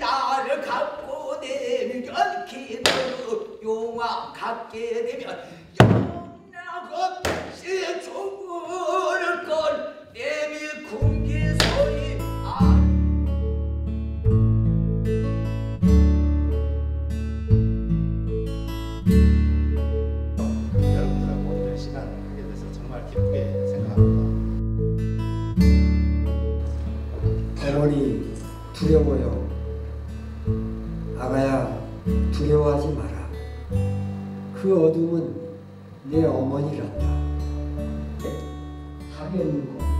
나를 갖고 되면 기도로 용왕 갖게 되면 영락 없이 죽을 걸 내미 궁기소리 여러분들하고 오늘 시간 하게 돼서 정말 기쁘게 생각합니다. 어머니 두려워요. 아가야 두려워하지 마라. 그 어둠은 내 어머니란다. 답이 없는 거.